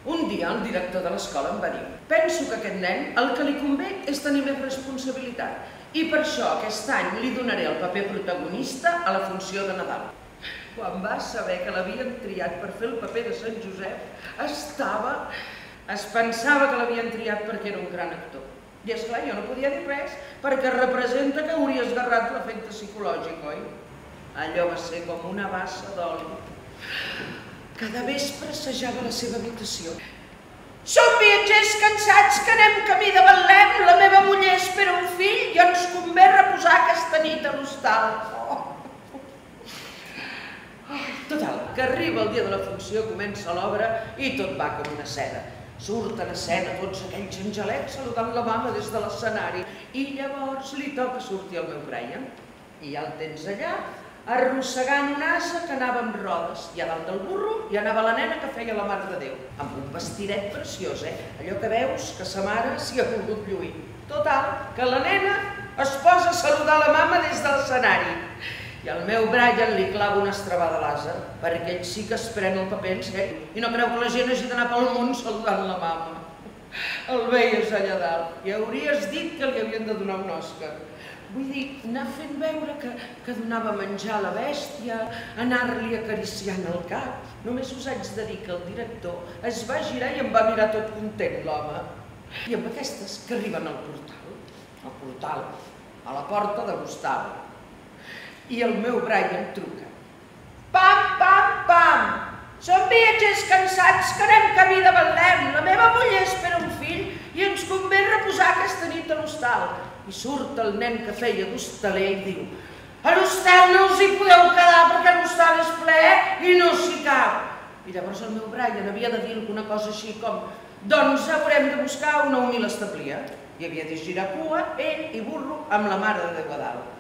Un dia el director de l'escola em va dir: penso que aquest nen el que li convé és tenir més responsabilitat i per això aquest any li donaré el paper protagonista a la funció de Nadal. Quan va saber que l'havien triat per fer el paper de Sant Josep, es pensava que l'havien triat perquè era un gran actor. I esclar, jo no podia dir res, perquè representa que hauria esgarrat l'efecte psicològic, oi? Allò va ser com una bassa d'oli. Cada vespre assajava la seva habitació. Som viatgers cansats que anem camí de Betlem, la meva muller espera un fill i ens convé reposar aquesta nit a l'hostal. Total, que arriba el dia de la funció, comença l'obra i tot va com una seda. Surten a escena tots aquells angelets saludant la mama des de l'escenari i llavors li toca sortir al meu Brian. I ja el tens allà, arrossegant un ase que anava amb rodes, i a dalt del burro hi anava la nena que feia la Mare de Déu, amb un vestidet preciós, allò que veus que sa mare s'hi ha volgut lluir. Total, que la nena es posa a saludar la mama des de l'escenari i el meu Brian li clava una estrabada làser, perquè ell sí que es pren el paper en sèrio i no creu que la gent hagi d'anar pel món saludant la mama. El veies allà dalt i hauries dit que li havien de donar un Òscar. Vull dir, anar fent veure que donava menjar a la bèstia, anar-li acariciant el cap. Només us haig de dir que el director es va girar i em va mirar tot content, l'home. I amb aquestes que arriben al portal, a la porta de l'hostal. I el meu Brian truca. Pam, pam, pam! Som viatgers cansats que anem camí de Betlem. La meva muller espera un fill i ens convé reposar aquesta nit a l'hostal. I surt el nen que feia d'hostaler i diu: a l'hostal no us hi podeu quedar perquè l'hostal és ple i no s'hi cap. I llavors el meu Brian havia de dir alguna cosa així com: doncs haurem de buscar una humil establia. I havia de girar cua, ell i burro, amb la Mare de Déu a dalt.